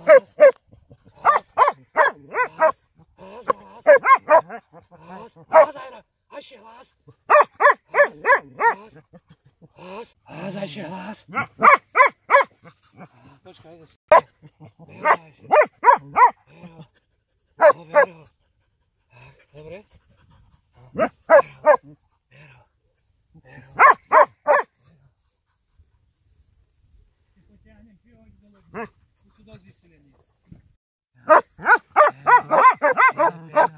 Zajšie hlas. Počkaj, ideš. Vero. Tak, dobre. Vero. Potiahnem ti ho do lodi. Už sú dosť vysilení.